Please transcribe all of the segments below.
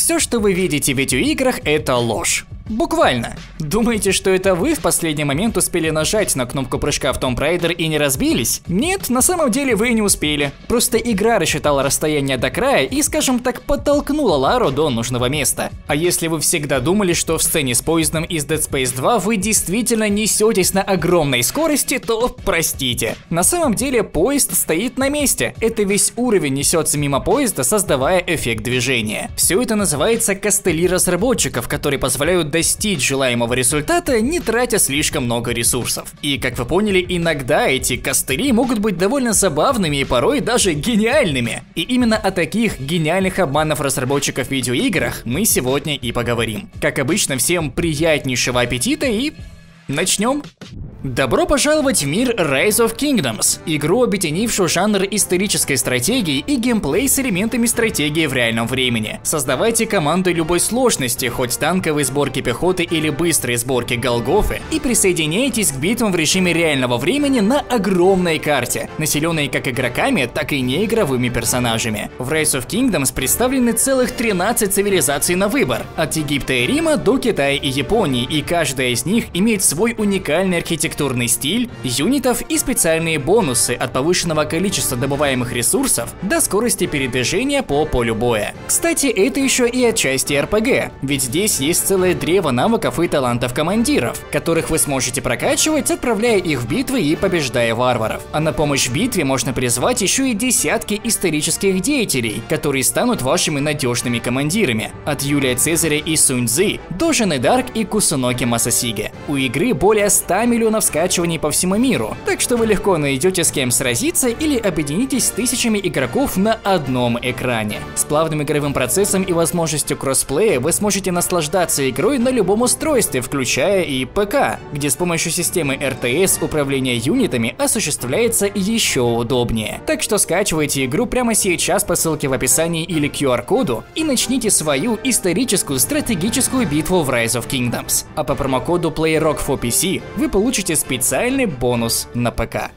Все, что вы видите в видеоиграх, это ложь. Буквально. Думаете, что это вы в последний момент успели нажать на кнопку прыжка в Tomb Raider и не разбились? Нет, на самом деле вы не успели. Просто игра рассчитала расстояние до края и, скажем так, подтолкнула Лару до нужного места. А если вы всегда думали, что в сцене с поездом из Dead Space 2 вы действительно несетесь на огромной скорости, то простите. На самом деле поезд стоит на месте. Это весь уровень несется мимо поезда, создавая эффект движения. Все это называется костыли разработчиков, которые позволяют достичь желаемого результата, не тратя слишком много ресурсов. И, как вы поняли, иногда эти костыли могут быть довольно забавными и порой даже гениальными. И именно о таких гениальных обманов разработчиков в видеоиграх мы сегодня и поговорим. Как обычно, всем приятнейшего аппетита и... начнем! Добро пожаловать в мир Rise of Kingdoms, игру, объединившую жанр исторической стратегии и геймплей с элементами стратегии в реальном времени. Создавайте команды любой сложности, хоть танковой сборки пехоты или быстрой сборки Голгофы, и присоединяйтесь к битвам в режиме реального времени на огромной карте, населенной как игроками, так и неигровыми персонажами. В Rise of Kingdoms представлены целых 13 цивилизаций на выбор, от Египта и Рима до Китая и Японии, и каждая из них имеет свой уникальный архитектурный стиль, юнитов и специальные бонусы от повышенного количества добываемых ресурсов до скорости передвижения по полю боя. Кстати, это еще и отчасти RPG, ведь здесь есть целое древо навыков и талантов командиров, которых вы сможете прокачивать, отправляя их в битвы и побеждая варваров. А на помощь в битве можно призвать еще и десятки исторических деятелей, которые станут вашими надежными командирами, от Юлия Цезаря и Сунь Цзы до Жанны Дарк и Кусуноки Масасиге. У игры более 100 миллионов скачиваний по всему миру, так что вы легко найдете с кем сразиться или объединитесь с тысячами игроков на одном экране. С плавным игровым процессом и возможностью кроссплея вы сможете наслаждаться игрой на любом устройстве, включая и ПК, где с помощью системы RTS управление юнитами осуществляется еще удобнее. Так что скачивайте игру прямо сейчас по ссылке в описании или QR-коду и начните свою историческую стратегическую битву в Rise of Kingdoms. А по промокоду PlayRock4PC вы получите специальный бонус на ПК.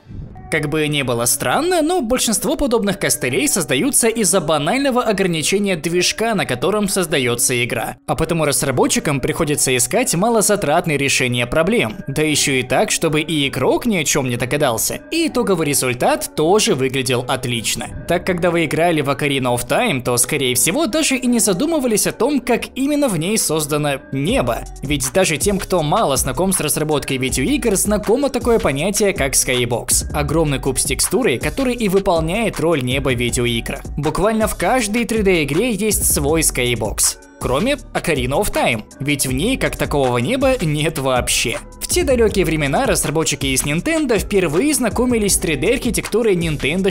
Как бы ни было странно, но большинство подобных костылей создаются из-за банального ограничения движка, на котором создается игра. А потому разработчикам приходится искать малозатратные решения проблем. Да еще и так, чтобы и игрок ни о чем не догадался. И итоговый результат тоже выглядел отлично. Так, когда вы играли в Ocarina of Time, то скорее всего даже и не задумывались о том, как именно в ней создано небо. Ведь даже тем, кто мало знаком с разработкой видеоигр, знакомо такое понятие, как Skybox. Огромный куб с текстурой, который и выполняет роль неба в видеоиграх. Буквально в каждой 3D-игре есть свой Skybox. Кроме Ocarina of Time, ведь в ней как такового неба нет вообще. В те далекие времена разработчики из Nintendo впервые знакомились с 3D-архитектурой Nintendo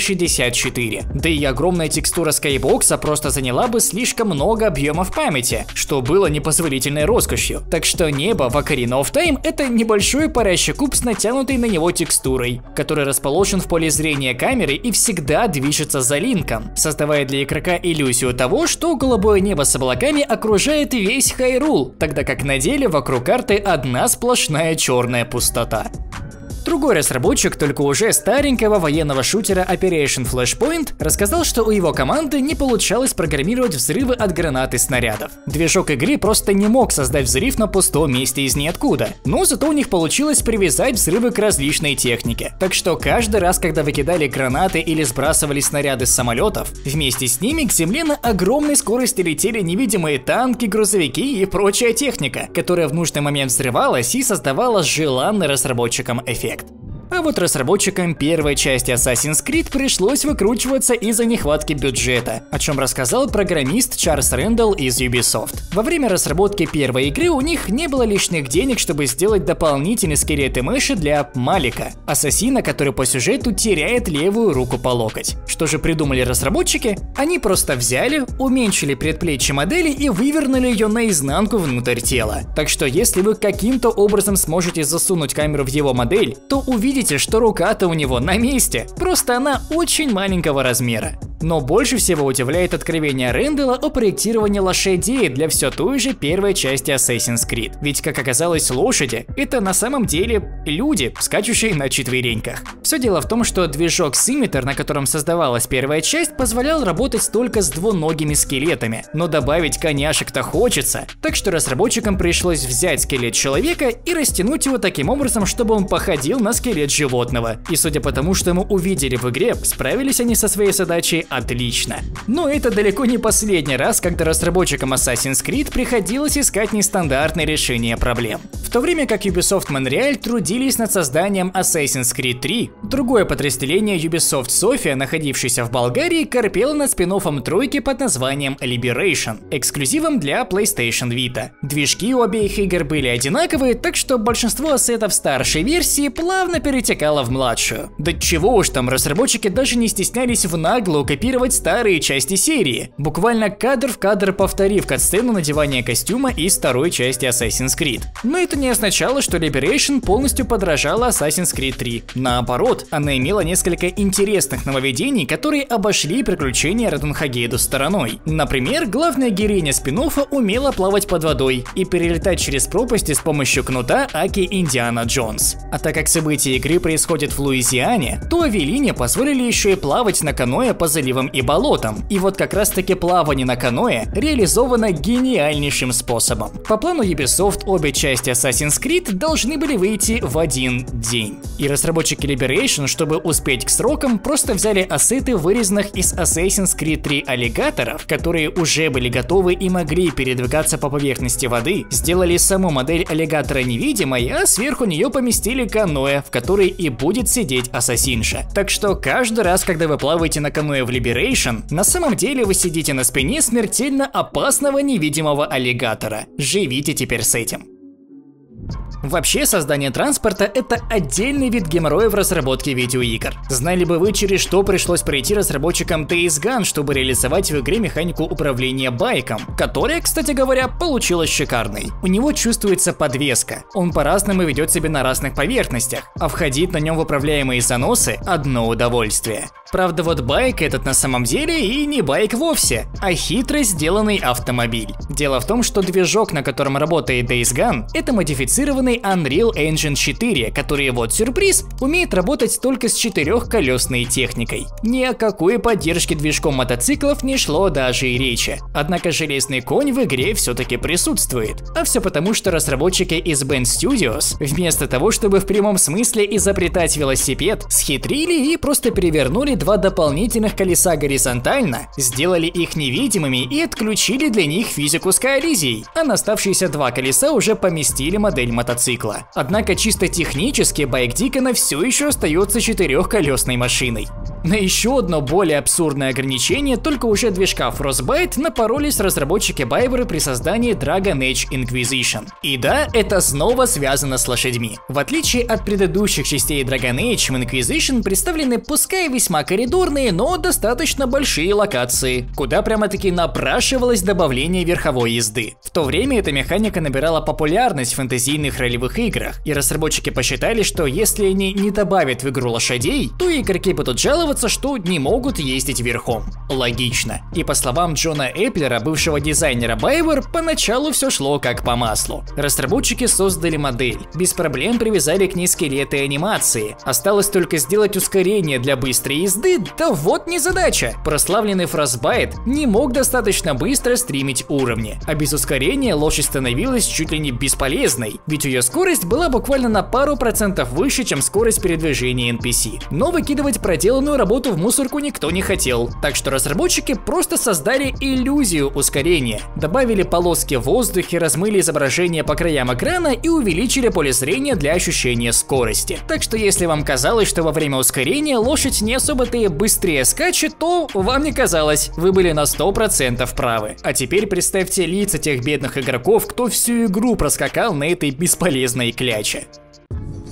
64. Да и огромная текстура Skybox просто заняла бы слишком много объемов памяти, что было непозволительной роскошью. Так что небо в Ocarina of Time — это небольшой парящий куб с натянутой на него текстурой, который расположен в поле зрения камеры и всегда движется за Линком, создавая для игрока иллюзию того, что голубое небо с облаками окружает весь Хайрул, тогда как на деле вокруг карты одна сплошная черная пустота. Другой разработчик, только уже старенького военного шутера Operation Flashpoint, рассказал, что у его команды не получалось программировать взрывы от гранат и снарядов. Движок игры просто не мог создать взрыв на пустом месте из ниоткуда, но зато у них получилось привязать взрывы к различной технике. Так что каждый раз, когда вы кидали гранаты или сбрасывали снаряды с самолетов, вместе с ними к земле на огромной скорости летели невидимые танки, грузовики и прочая техника, которая в нужный момент взрывалась и создавала желанный разработчикам эффект. А вот разработчикам первой части Assassin's Creed пришлось выкручиваться из-за нехватки бюджета, о чем рассказал программист Чарльз Рэндалл из Ubisoft. Во время разработки первой игры у них не было лишних денег, чтобы сделать дополнительные скелеты мыши для Малика, ассасина, который по сюжету теряет левую руку по локоть. Что же придумали разработчики? Они просто взяли, уменьшили предплечье модели и вывернули ее наизнанку внутрь тела. Так что если вы каким-то образом сможете засунуть камеру в его модель, то увидите, что рука-то у него на месте, просто она очень маленького размера. Но больше всего удивляет откровение Рэндала о проектировании лошадей для все той же первой части Assassin's Creed. Ведь, как оказалось, лошади – это на самом деле люди, скачущие на четвереньках. Все дело в том, что движок Scimitar, на котором создавалась первая часть, позволял работать только с двуногими скелетами. Но добавить коняшек-то хочется, так что разработчикам пришлось взять скелет человека и растянуть его таким образом, чтобы он походил на скелет животного. И судя по тому, что мы увидели в игре, справились они со своей задачей отлично. Но это далеко не последний раз, когда разработчикам Assassin's Creed приходилось искать нестандартные решения проблем. В то время как Ubisoft Montreal трудились над созданием Assassin's Creed 3, другое подразделение Ubisoft Sofia, находившееся в Болгарии, корпело над спин-оффом тройки под названием Liberation, эксклюзивом для PlayStation Vita. Движки у обеих игр были одинаковые, так что большинство ассетов старшей версии плавно перетекало в младшую. Да чего уж там, разработчики даже не стеснялись в наглую копировать старые части серии, буквально кадр в кадр повторив катсцену надевания костюма из второй части Assassin's Creed. Но это не означало, что Liberation полностью подражала Assassin's Creed 3. Наоборот, она имела несколько интересных нововведений, которые обошли приключения Радунхагейду стороной. Например, главная героиня спин-оффа умела плавать под водой и перелетать через пропасти с помощью кнута Аки Индиана Джонс. А так как события игры происходят в Луизиане, то Авелине позволили еще и плавать на каноэ по заливам и болотам. И вот как раз таки плавание на каноэ реализовано гениальнейшим способом. По плану Ubisoft обе части Assassin's Creed должны были выйти в один день. И разработчики Liberation, чтобы успеть к срокам, просто взяли ассеты, вырезанных из Assassin's Creed 3 аллигаторов, которые уже были готовы и могли передвигаться по поверхности воды, сделали саму модель аллигатора невидимой, а сверху нее поместили каноэ, в которой и будет сидеть ассасинша. Так что каждый раз, когда вы плаваете на каноэ в Liberation, на самом деле вы сидите на спине смертельно опасного невидимого аллигатора. Живите теперь с этим. Вообще, создание транспорта – это отдельный вид геморроя в разработке видеоигр. Знали бы вы, через что пришлось пройти разработчикам Days Gone, чтобы реализовать в игре механику управления байком, которая, кстати говоря, получилась шикарной. У него чувствуется подвеска, он по-разному ведет себя на разных поверхностях, а входить на нем в управляемые заносы – одно удовольствие. Правда, вот байк этот на самом деле и не байк вовсе, а хитро сделанный автомобиль. Дело в том, что движок, на котором работает Days Gone, это модифицированный Unreal Engine 4, который, вот сюрприз, умеет работать только с четырехколесной техникой. Ни о какой поддержке движком мотоциклов не шло даже и речи. Однако железный конь в игре все-таки присутствует. А все потому, что разработчики из Bend Studios, вместо того, чтобы в прямом смысле изобретать велосипед, схитрили и просто перевернули два дополнительных колеса горизонтально, сделали их невидимыми и отключили для них физику с коллизией, а на оставшиеся два колеса уже поместили модель мотоцикла. Однако чисто технически байк Дикона все еще остается четырехколесной машиной. На еще одно более абсурдное ограничение только уже движка Frostbite напоролись разработчики BioWare при создании Dragon Age Inquisition. И да, это снова связано с лошадьми. В отличие от предыдущих частей Dragon Age, в Inquisition представлены пускай весьма коридорные, но достаточно большие локации, куда прямо-таки напрашивалось добавление верховой езды. В то время эта механика набирала популярность в фэнтезийных ролевых играх, и разработчики посчитали, что если они не добавят в игру лошадей, то игроки будут жаловаться, что не могут ездить верхом. Логично. И по словам Джона Эплера, бывшего дизайнера BioWare, поначалу все шло как по маслу. Разработчики создали модель, без проблем привязали к ней скелеты и анимации. Осталось только сделать ускорение для быстрой езды, да вот незадача. Прославленный Frostbite не мог достаточно быстро стримить уровни, а без ускорения лошадь становилась чуть ли не бесполезной, ведь ее скорость была буквально на пару процентов выше, чем скорость передвижения NPC. Но выкидывать проделанную работу в мусорку никто не хотел, так что разработчики просто создали иллюзию ускорения, добавили полоски в воздухе, размыли изображение по краям экрана и увеличили поле зрения для ощущения скорости. Так что если вам казалось, что во время ускорения лошадь не особо-то и быстрее скачет, то вам не казалось, вы были на 100% правы. А теперь представьте лица тех бедных игроков, кто всю игру проскакал на этой бесполезной кляче.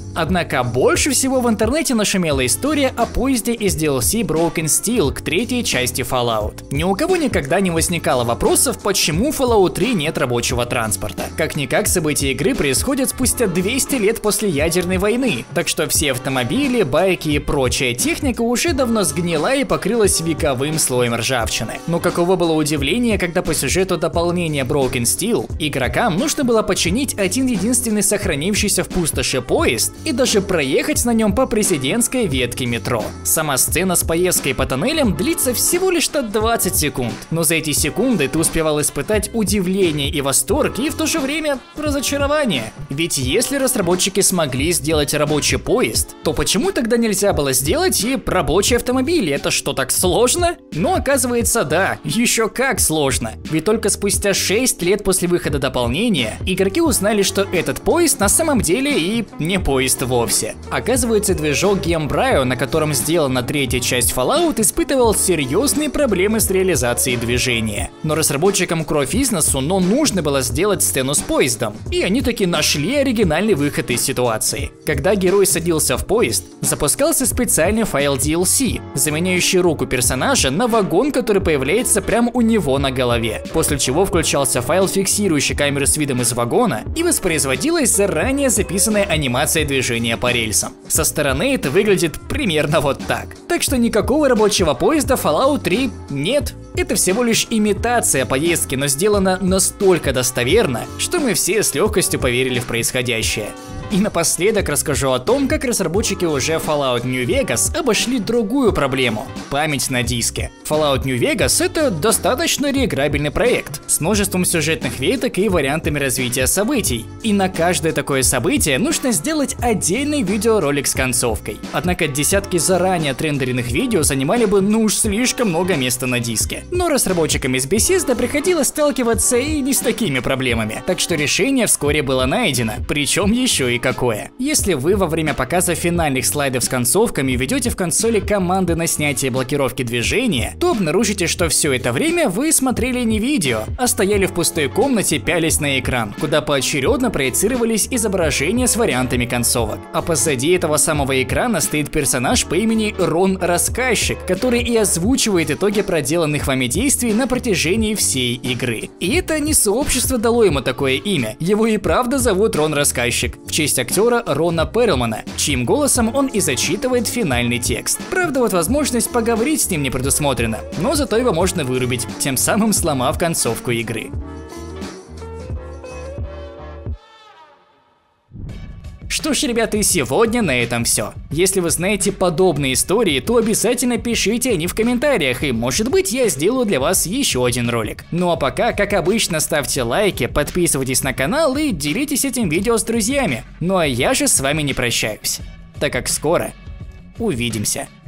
Однако больше всего в интернете нашумела история о поезде из DLC Broken Steel к третьей части Fallout. Ни у кого никогда не возникало вопросов, почему в Fallout 3 нет рабочего транспорта. Как-никак события игры происходят спустя 200 лет после ядерной войны, так что все автомобили, байки и прочая техника уже давно сгнила и покрылась вековым слоем ржавчины. Но каково было удивление, когда по сюжету дополнения Broken Steel игрокам нужно было починить один единственный сохранившийся в пустоши поезд и даже проехать на нем по президентской ветке метро. Сама сцена с поездкой по тоннелям длится всего лишь 20 секунд, но за эти секунды ты успевал испытать удивление и восторг, и в то же время разочарование. Ведь если разработчики смогли сделать рабочий поезд, то почему тогда нельзя было сделать и рабочий автомобиль? Это что, так сложно? Но оказывается, да, еще как сложно. Ведь только спустя 6 лет после выхода дополнения игроки узнали, что этот поезд на самом деле и не поезд вовсе. Оказывается, движок Gamebryo, на котором сделана третья часть Fallout, испытывал серьезные проблемы с реализацией движения. Но разработчикам кровь из носу, но нужно было сделать сцену с поездом. И они таки нашли оригинальный выход из ситуации. Когда герой садился в поезд, запускался специальный файл DLC, заменяющий руку персонажа на вагон, который появляется прямо у него на голове. После чего включался файл, фиксирующий камеру с видом из вагона, и воспроизводилась заранее записанная анимация движения по рельсам. Со стороны это выглядит примерно вот так. Так что никакого рабочего поезда Fallout 3 нет. Это всего лишь имитация поездки, но сделана настолько достоверно, что мы все с легкостью поверили в происходящее. И напоследок расскажу о том, как разработчики уже Fallout New Vegas обошли другую проблему – память на диске. Fallout New Vegas – это достаточно реиграбельный проект с множеством сюжетных веток и вариантами развития событий. И на каждое такое событие нужно сделать отдельный видеоролик с концовкой. Однако десятки заранее отрендеренных видео занимали бы уж слишком много места на диске. Но разработчикам из Bethesda приходилось сталкиваться и не с такими проблемами. Так что решение вскоре было найдено, причем еще и какое. Если вы во время показа финальных слайдов с концовками ведете в консоли команды на снятие блокировки движения, то обнаружите, что все это время вы смотрели не видео, а стояли в пустой комнате, пялись на экран, куда поочередно проецировались изображения с вариантами концовок. А позади этого самого экрана стоит персонаж по имени Рон Рассказчик, который и озвучивает итоги проделанных вами действий на протяжении всей игры. И это не сообщество дало ему такое имя, его и правда зовут Рон Рассказчик, в честь актера Рона Перлмана, чьим голосом он и зачитывает финальный текст. Правда, вот возможность поговорить с ним не предусмотрена, но зато его можно вырубить, тем самым сломав концовку игры. Что ж, ребята, и сегодня на этом все. Если вы знаете подобные истории, то обязательно пишите они в комментариях, и может быть я сделаю для вас еще один ролик. Ну а пока, как обычно, ставьте лайки, подписывайтесь на канал и делитесь этим видео с друзьями. Ну а я же с вами не прощаюсь, так как скоро увидимся.